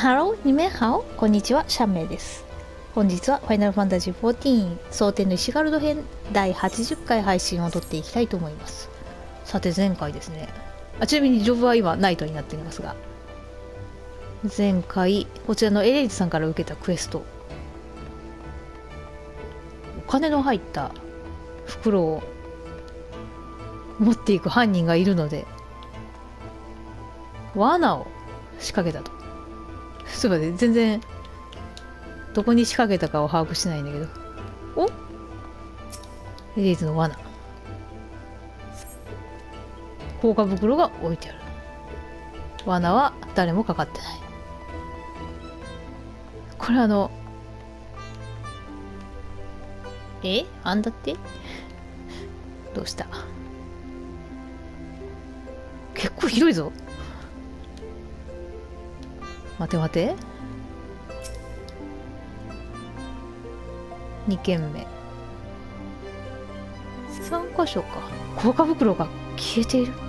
ハロー、ニメハオ、こんにちは、シャンメイです。本日はファイナルファンタジー14蒼天の石ガルド編第80回配信を撮っていきたいと思います。さて前回ですね、ちなみにジョブは今ナイトになっていますが、前回こちらのエレイズさんから受けたクエスト、お金の入った袋を持っていく犯人がいるので罠を仕掛けたと。ちょっと待って、全然どこに仕掛けたかを把握してないんだけど。お、エレイズの罠、硬貨袋が置いてある。罠は誰もかかってない。これあんだってどうした？結構広いぞ。待て待て、2軒目、3箇所か。硬貨袋が消えている。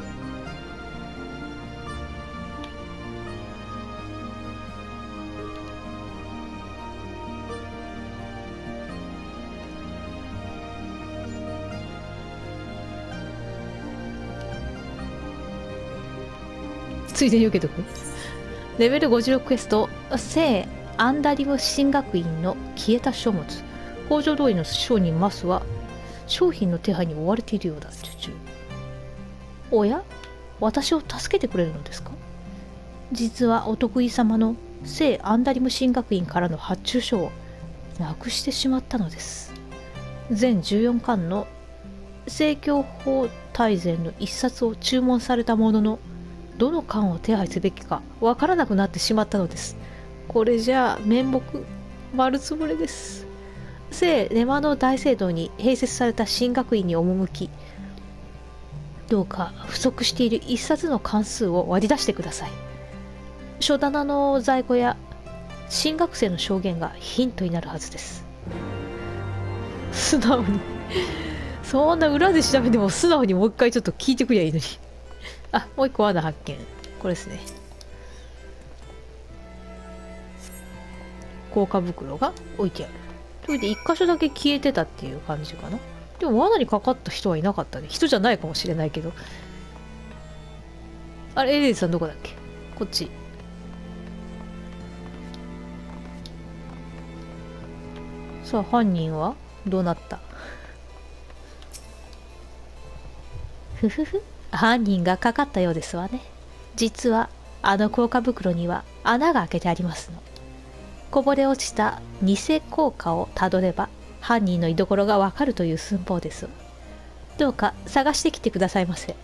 ついでに受けとく。レベル56クエスト、聖アンダリム神学院の消えた書物。工場通りの商人マスは商品の手配に追われているようだ。おや、私を助けてくれるのですか？実はお得意様の聖アンダリム神学院からの発注書をなくしてしまったのです。全14巻の聖教法大全の一冊を注文されたものの、どの巻を手配すべきかわからなくなってしまったのです。これじゃあ面目丸つぶれです。聖レマノ大聖堂に併設された神学院に赴き、どうか不足している一冊の関数を割り出してください。書棚の在庫や新学生の証言がヒントになるはずです。素直にそんな裏で調べても素直にもう一回ちょっと聞いてくりゃいいのに。あ、もう一個罠発見。これですね。硬貨袋が置いてある。それで一箇所だけ消えてたっていう感じかな。でも罠にかかった人はいなかったね。人じゃないかもしれないけど。あれ、エレイズさんどこだっけ？こっち。さあ、犯人はどうなった？ふふふ。犯人がかかったようですわね。実はあの硬貨袋には穴が開けてありますの。こぼれ落ちた偽硬貨をたどれば犯人の居所がわかるという寸法です。どうか探してきてくださいませ。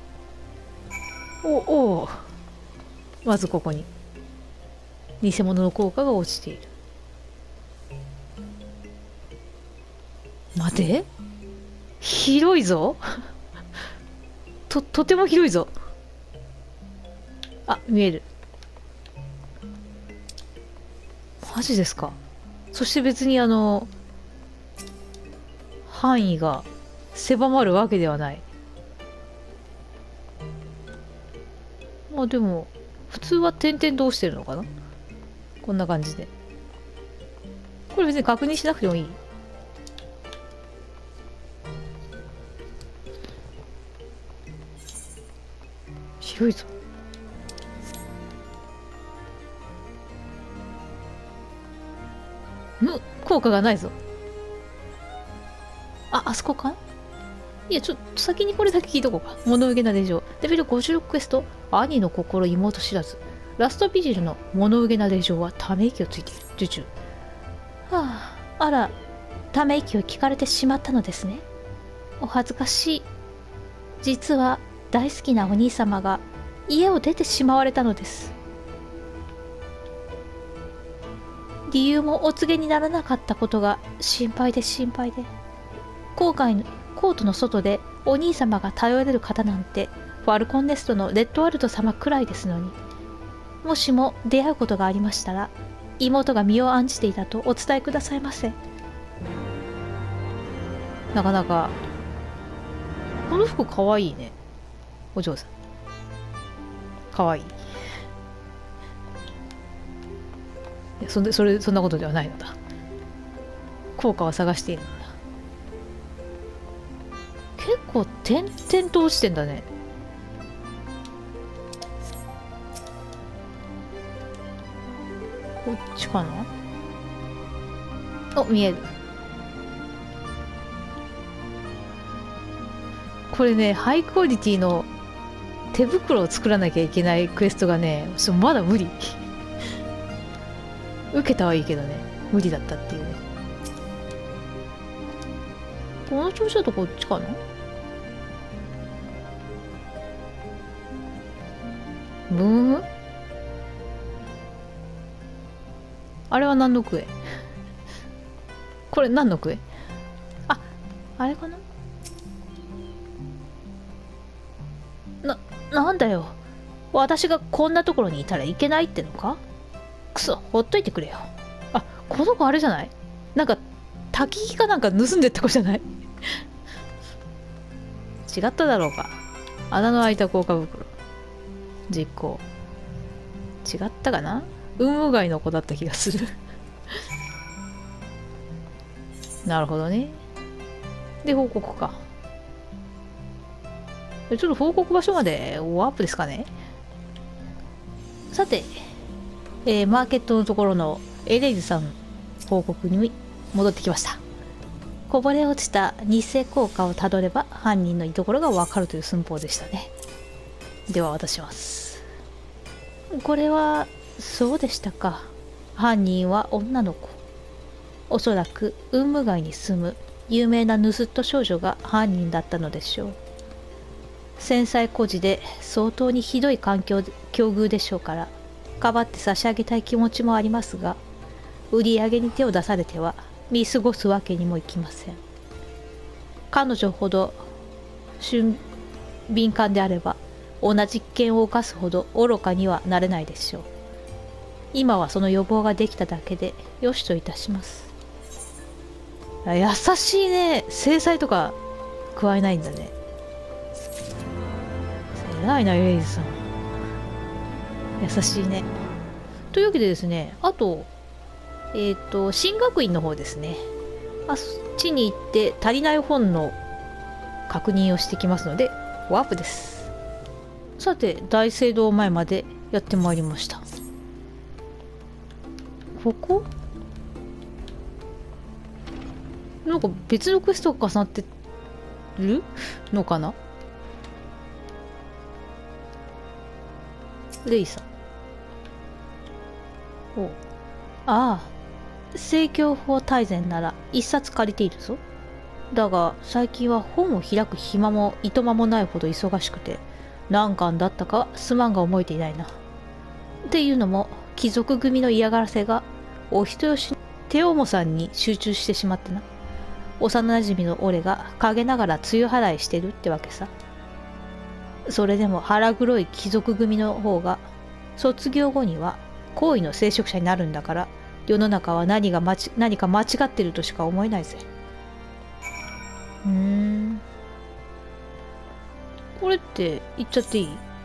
お、まずここに偽物の硬貨が落ちている。待て、広いぞ。とても広いぞ。あ、見える。マジですか。そして別に範囲が狭まるわけではない。まあでも普通は点々どうしてるのかな、こんな感じで。これ別に確認しなくてもいい。広いぞ。効果がないぞ。あそこか。いや、ちょっと先にこれだけ聞いとこうか。物憂げな令状。レベル56クエスト、兄の心妹知らず。ラストビジルの物憂げな令状はため息をついている。受注。あら、ため息を聞かれてしまったのですね。お恥ずかしい。実は大好きなお兄様が家を出てしまわれたのです。理由もお告げにならなかったことが心配で郊外のコートの外でお兄様が頼れる方なんてファルコンネストのレッドワルド様くらいですのに、もしも出会うことがありましたら妹が身を案じていたとお伝えくださいませ。なかなかこの服かわいいね。お嬢さんかわいい。 いや、そんなことではないのだ。効果を探しているのだ。結構点々と落ちてんだね。こっちかな。お、見える。これね、ハイクオリティの手袋を作らなきゃいけないクエストがね、まだ無理。受けたはいいけどね、無理だったっていうね。この調子だとこっちかな。ブーム。あれは何のクエ？これ何のクエ？あ、あれかな。なんだよ。私がこんなところにいたらいけないってのか？くそ、ほっといてくれよ。あ、この子あれじゃない？なんか、焚き火かなんか盗んでった子じゃない？違っただろうか。穴の開いた効果袋。実行。違ったかな？運務外の子だった気がする。なるほどね。で、報告か。ちょっと報告場所までワープですかね。さて、マーケットのところのエレイズさん報告に戻ってきました。こぼれ落ちた日生効果をたどれば犯人の居所がわかるという寸法でしたね。では渡します。これは、そうでしたか。犯人は女の子。おそらく雲霧街に住む有名な盗人少女が犯人だったのでしょう。繊細孤児で相当にひどい境遇でしょうから、かばって差し上げたい気持ちもありますが、売り上げに手を出されては見過ごすわけにもいきません。彼女ほど敏感であれば、同じ危険を冒すほど愚かにはなれないでしょう。今はその予防ができただけでよしといたします。優しいね。制裁とか加えないんだね。偉いな、エイジさん。優しいね。というわけでですね、あと、新学院の方ですね。あっちに行って足りない本の確認をしてきますので、ワープです。さて、大聖堂前までやってまいりました。ここなんか別のクエストが重なってるのかな。レイさん。おああ、正教法大全なら一冊借りているぞ。だが最近は本を開く暇もいとまもないほど忙しくて、何巻だったかはすまんが覚えていないな。っていうのも貴族組の嫌がらせがお人よしテオモさんに集中してしまってな。幼馴染の俺が陰ながら梅雨払いしてるってわけさ。それでも腹黒い貴族組の方が卒業後には行為の聖職者になるんだから、世の中は何か間違ってるとしか思えないぜ。これって言っちゃっていい？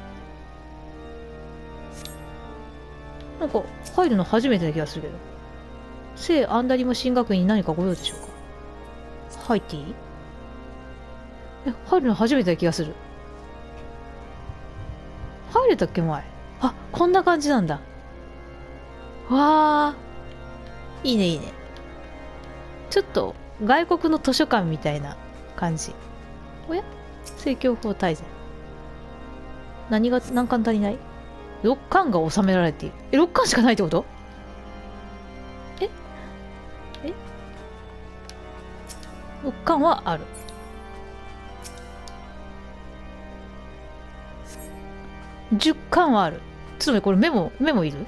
なんか入るの初めてな気がするけど。聖アンダリム神学院に何かご用でしょうか？入っていい？入るの初めてな気がする。入れたっけ前。あ、こんな感じなんだ。わあ、いいねいいね。ちょっと外国の図書館みたいな感じ。おや？正教法大全。何巻足りない？ 6 巻が収められている。6巻しかないってこと？え6巻はある。10巻はある。ちょっと待って、これメモいる？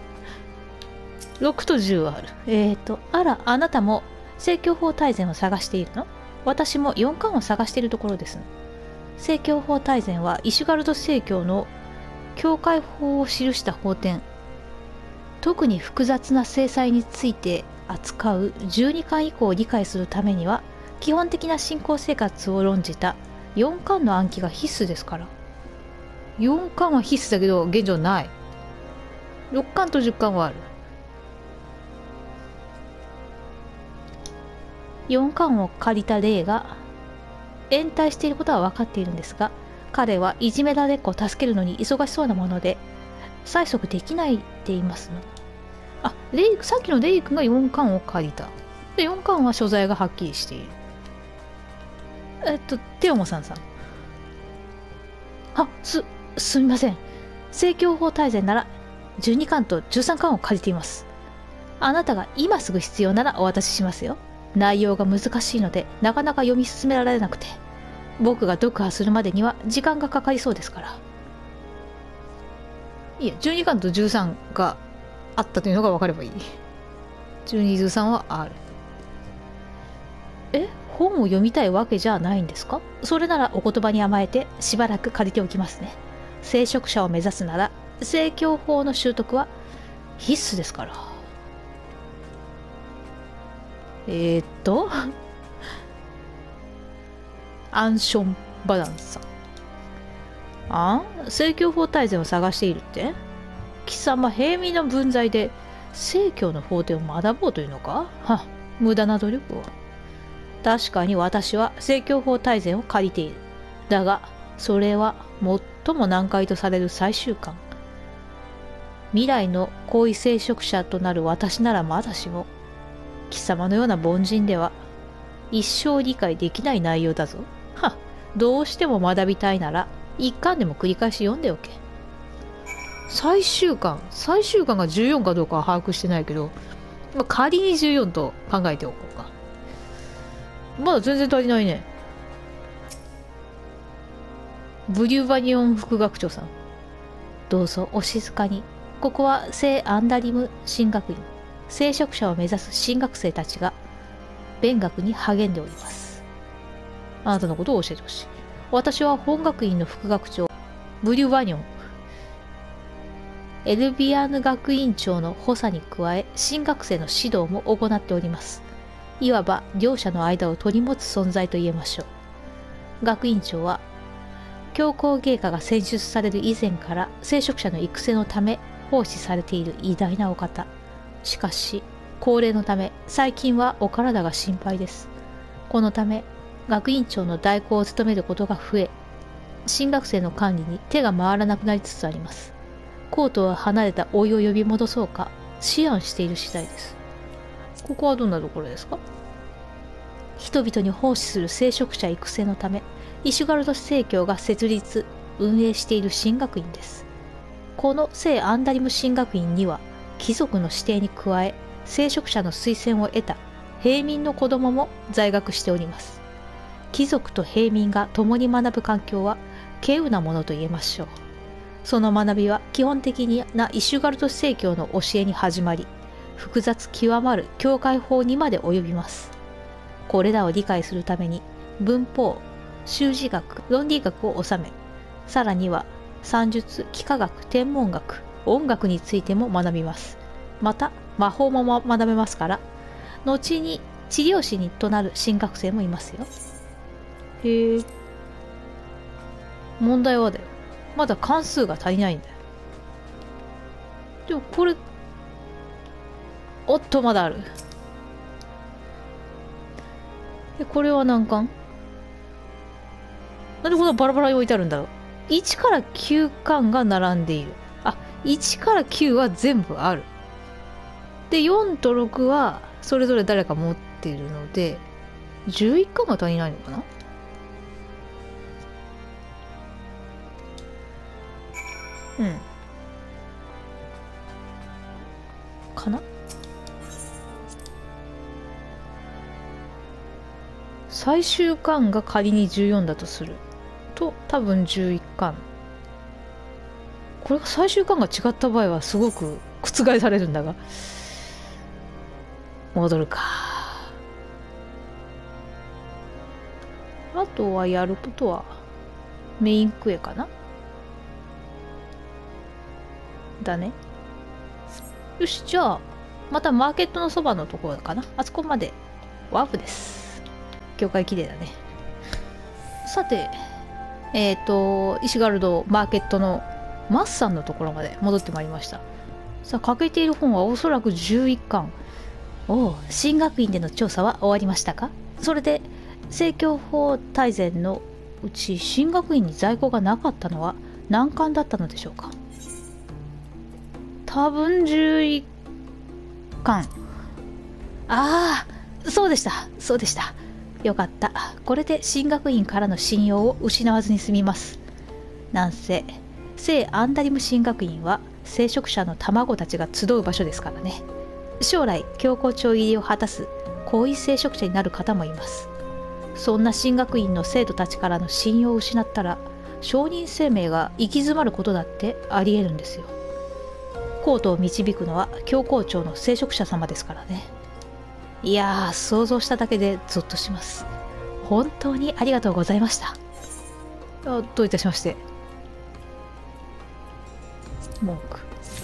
6 と10はある。あら、あなたも正教法大全を探しているの？私も4巻を探しているところです。正教法大全はイシュガルド正教の教会法を記した法典。特に複雑な制裁について扱う12巻以降を理解するためには、基本的な信仰生活を論じた4巻の暗記が必須ですから。4巻は必須だけど現状ない。6巻と10巻はある。 4巻を借りたレイが延滞していることは分かっているんですが、彼はいじめられっ子を助けるのに忙しそうなもので催促できないって言いますの。あ、さっきのレイ君が4巻を借りた。で、4巻は所在がはっきりしている。テオモさん。あ、すみません。正教法大全なら12巻と13巻を借りています。あなたが今すぐ必要ならお渡ししますよ。内容が難しいのでなかなか読み進められなくて、僕が読破するまでには時間がかかりそうですから。いや、12巻と13があったというのが分かればいい。12、13はある。本を読みたいわけじゃないんですか？それならお言葉に甘えてしばらく借りておきますね。聖職者を目指すなら正教法の習得は必須ですから。アンション・バダンさん。正教法大全を探しているって？貴様、平民の分際で正教の法典を学ぼうというのか？無駄な努力を。確かに私は正教法大全を借りている。だが、それは最も難解とされる最終巻。未来の高位聖職者となる私ならまだしも、貴様のような凡人では一生理解できない内容だぞ。どうしても学びたいなら一巻でも繰り返し読んでおけ。最終巻が14かどうかは把握してないけど、仮に14と考えておこうか。まだ全然足りないね。ブリューバニオン副学長さん、どうぞお静かに。ここは聖アンダリム神学院。聖職者を目指す新学生たちが勉学に励んでおります。あなたのことを教えてほしい。私は本学院の副学長ブリューバニオン。エルビアーヌ学院長の補佐に加え新学生の指導も行っております。いわば両者の間を取り持つ存在と言えましょう。学院長は教皇芸家が選出される以前から聖職者の育成のため奉仕されている偉大なお方。しかし高齢のため最近はお体が心配です。このため学院長の代行を務めることが増え、新学生の管理に手が回らなくなりつつあります。コートを離れた老いを呼び戻そうか思案している次第です。ここはどんなところですか？人々に奉仕する聖職者育成のためイシュガルド正教が設立運営している神学院です。この聖アンダリム神学院には貴族の指定に加え聖職者の推薦を得た平民の子供も在学しております。貴族と平民が共に学ぶ環境は稀有なものと言えましょう。その学びは基本的なイシュガルド正教の教えに始まり、複雑極まる教会法にまで及びます。これらを理解するために文法、修辞学、論理学を収め、さらには算術、幾何学、天文学、音楽についても学びます。また魔法も学べますから、後に治療師にとなる新学生もいますよ。へえ。問題はだよ、まだ関数が足りないんだよ。でもこれ、おっとまだある。でこれは何巻？なんでこんなバラバラに置いてあるんだろう。1から9巻が並んでいる。1から9は全部ある。で4と6はそれぞれ誰か持っているので11巻が足りないのかな。かな。最終巻が仮に14だとすると多分11巻。これが最終巻が違った場合はすごく覆されるんだが、戻るか。あとはやることはメインクエかな。だね。よし、じゃあまたマーケットのそばのところかな。あそこまでワープです。教会綺麗だね。さて、イシュガルドマーケットのマッサンのところまで戻ってまいりました。さあ、欠けている本はおそらく11巻。 おお、進学院での調査は終わりましたか？それで正教法大全のうち進学院に在庫がなかったのは何巻だったのでしょうか？多分11巻。ああ、そうでした、そうでした。よかった。これで進学院からの信用を失わずに済みます。なんせ聖アンダリム進学院は聖職者の卵たちが集う場所ですからね。将来教皇庁入りを果たす高位聖職者になる方もいます。そんな進学院の生徒たちからの信用を失ったら証人生命が行き詰まることだってありえるんですよ。コートを導くのは教皇庁の聖職者様ですからね。いやー、想像しただけでゾッとします。本当にありがとうございました。どういたしまして。文句。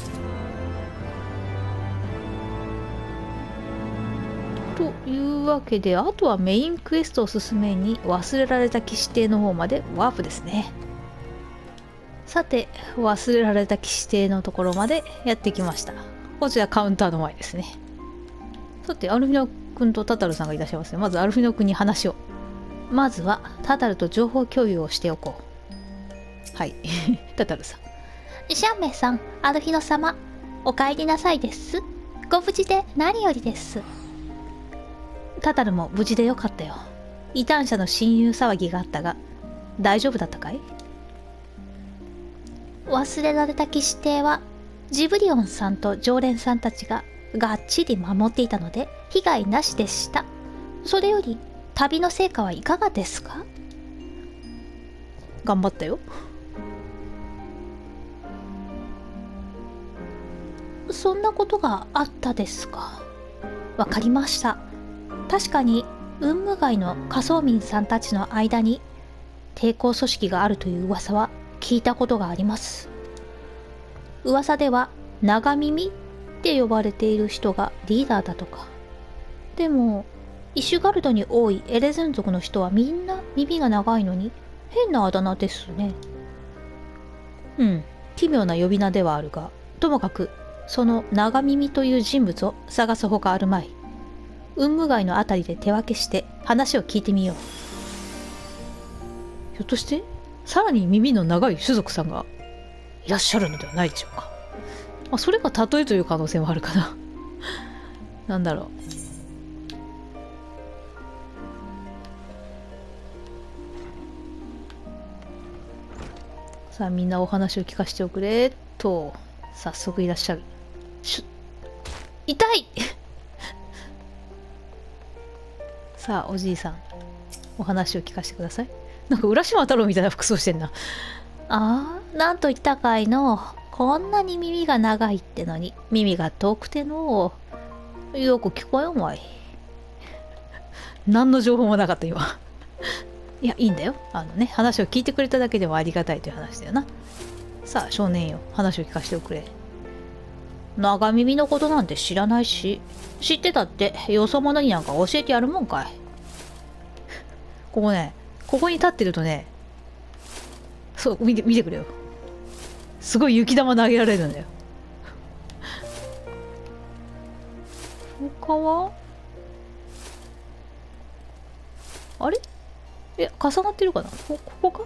というわけで、あとはメインクエストを進めに忘れられた騎士艇の方までワープですね。さて、忘れられた騎士艇のところまでやってきました。こちらカウンターの前ですね。さて、アルフィノ君とタタルさんがいらっしゃいますね。まずアルフィノ君に話を。まずはタタルと情報共有をしておこう。はい。タタルさん。 シャンメイさん、アルフィノ様、お帰りなさいです。ご無事で何よりです。 タタルも無事でよかったよ。異端者の親友騒ぎがあったが、大丈夫だったかい？ 忘れられた騎士艇は、ジブリオンさんと常連さんたちががっちり守っていたので、被害なしでした。それより、旅の成果はいかがですか？ 頑張ったよ。 そんなことがあったですか。わかりました。確かに雲霧街の仮想民さんたちの間に抵抗組織があるという噂は聞いたことがあります。噂では長耳って呼ばれている人がリーダーだとか。でもイシュガルドに多いエレゼン族の人はみんな耳が長いのに変なあだ名ですね。 うん、奇妙な呼び名ではあるが、ともかくその長耳という人物を探すほかあるまい。雲霧街のあたりで手分けして話を聞いてみよう。ひょっとしてさらに耳の長い種族さんがいらっしゃるのではないでしょうか。まあ、それが例えという可能性もあるかな。なんだろう。さあ、みんなお話を聞かせておくれと早速いらっしゃる。痛いさあ、おじいさん、お話を聞かせてください。なんか浦島太郎みたいな服装してんな。 ああ、なんと言ったかいの。こんなに耳が長いってのに耳が遠くてのよく聞こえんわい。 何の情報もなかった今。いや、いいんだよ。話を聞いてくれただけでもありがたいという話だよな。さあ、少年よ、話を聞かせておくれ。 長耳のことなんて知らないし、知ってたってよそ者になんか教えてやるもんかい。 ここね、ここに立ってるとね、そう、見てくれよ。すごい雪玉投げられるんだよ。他はあれ、重なってるかな。ここか、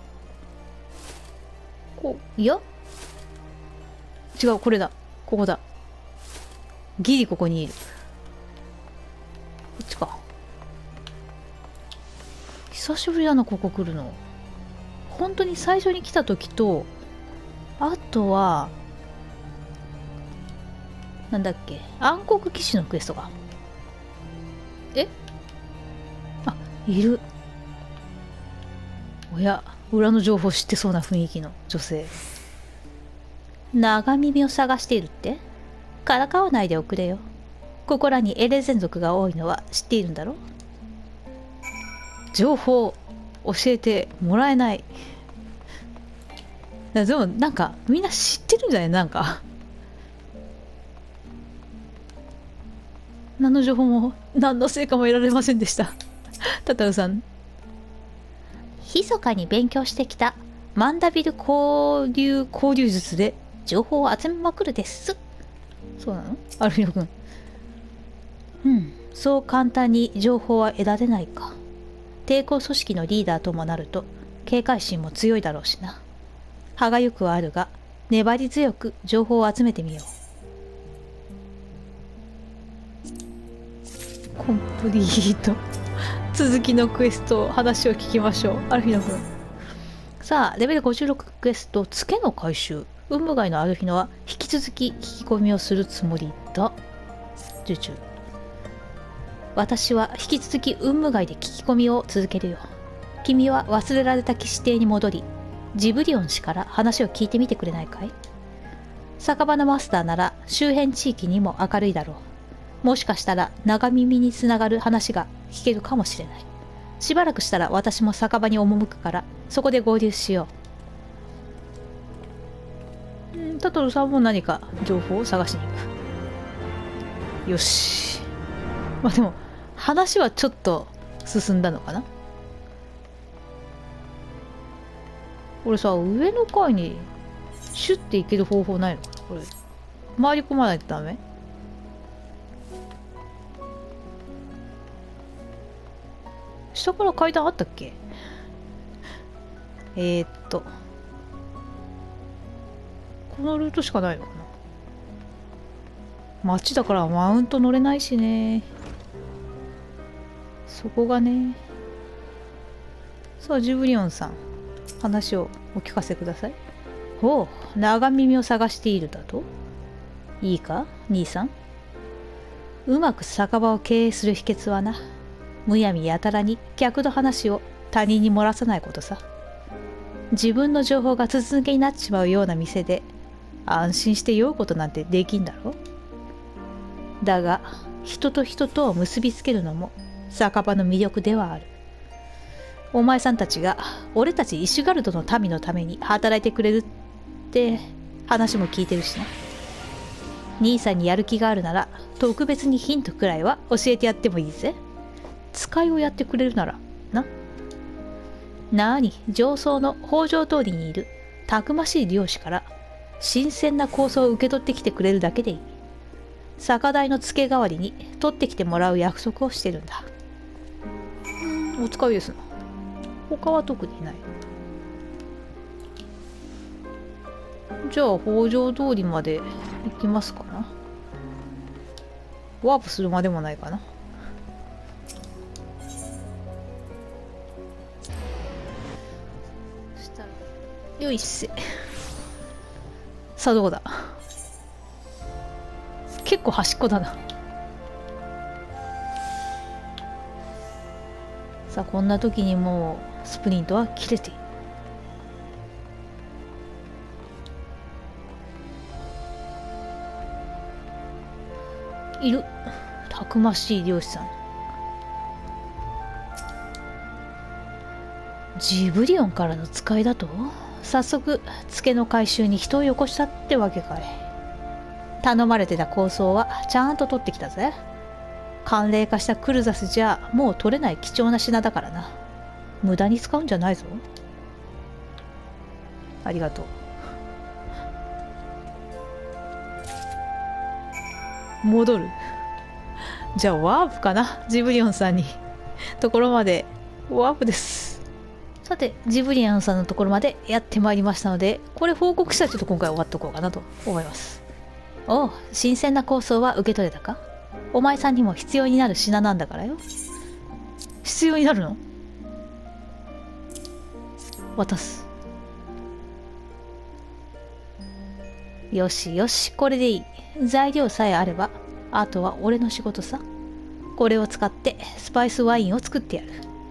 いや違う、これだ、ここだ。ギリここにいる。こっちか。久しぶりだな、ここ来るの。本当に最初に来た時と、あとはなんだっけ、暗黒騎士のクエストか。あ、いる。おや、裏の情報知ってそうな雰囲気の女性。 長耳を探しているって？からかわないでおくれよ。ここらにエレゼン族が多いのは知っているんだろ？ 情報教えてもらえない。でもなんかみんな知ってるんじゃない？なんか何の情報も何の成果も得られませんでした。タタルさん、 密かに勉強してきたマンダビル交流術で情報を集めまくるです。 そうなの？アルフィノ君。 そう簡単に情報は得られないか。抵抗組織のリーダーともなると警戒心も強いだろうしな。歯がゆくはあるが粘り強く情報を集めてみよう。コンプリート。続きのクエスト、話を聞きましょう。アルフィノ君。さあ、レベル56クエスト、ツケの回収。運務街のアルフィノは引き続き聞き込みをするつもりだ。受注。私は引き続き運務街で聞き込みを続けるよ。君は忘れられた騎士邸に戻り、ジブリオン氏から話を聞いてみてくれないかい？酒場のマスターなら周辺地域にも明るいだろう。もしかしたら長耳につながる話が聞けるかもしれない。しばらくしたら私も酒場に赴くから、そこで合流しよう。タトルさんも何か情報を探しに行く。よし。まあでも話はちょっと進んだのかな。俺さ、上の階にシュッて行ける方法ないのかな。これ回り込まないとダメ？下から階段あったっけ？このルートしかないのかな。街だからマウント乗れないしね。そこがね。さあ、ジブリオンさん、話をお聞かせください。ほう、長耳を探しているだと？いいか、兄さん。うまく酒場を経営する秘訣はな、むやみやたらに客の話を他人に漏らさないことさ。自分の情報が筒抜けになっちまうような店で安心して酔うことなんてできんだろ。だが人と人とを結びつけるのも酒場の魅力ではある。お前さんたちが俺たちイシュガルドの民のために働いてくれるって話も聞いてるしな。兄さんにやる気があるなら特別にヒントくらいは教えてやってもいいぜ。使いをやってくれるならな。なに、上層の北条通りにいるたくましい漁師から新鮮な構想を受け取ってきてくれるだけでいい。酒代の付け代わりに取ってきてもらう約束をしてるんだ。お使いですな。他は特にない。じゃあ北条通りまで行きますかな。ワープするまでもないかな。そしたらよいっせ。さあどうだ。結構端っこだな。さあこんな時にもうスプリントは切れている。たくましい漁師さん。ジブリオンからの使いだと早速ツケの回収に人をよこしたってわけかい。頼まれてた構想はちゃんと取ってきたぜ。寒冷化したクルザスじゃもう取れない貴重な品だからな。無駄に使うんじゃないぞ。ありがとう。戻る。じゃあワープかな。ジブリオンさんにところまでワープです。さてジブリオンさんのところまでやってまいりましたので、これ報告したらちょっと今回終わっとこうかなと思います。おう、新鮮な構想は受け取れたか。お前さんにも必要になる品なんだからよ。必要になるの？渡す。よしよし、これでいい。材料さえあればあとは俺の仕事さ。これを使ってスパイスワインを作ってやる。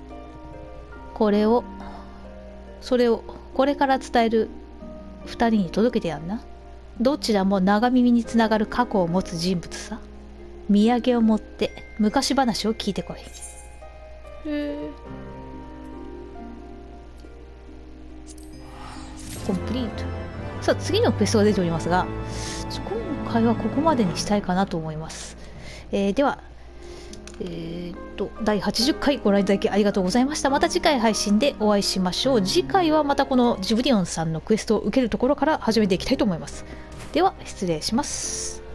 それをこれから伝える2人に届けてやんな。どちらも長耳につながる過去を持つ人物さ。土産を持って昔話を聞いてこい。コンプリート。さあ次のクエストが出ておりますが、今回はここまでにしたいかなと思います。では第80回ご覧いただきありがとうございました。また次回配信でお会いしましょう。次回はまたこのジブリオンさんのクエストを受けるところから始めていきたいと思います。では失礼します。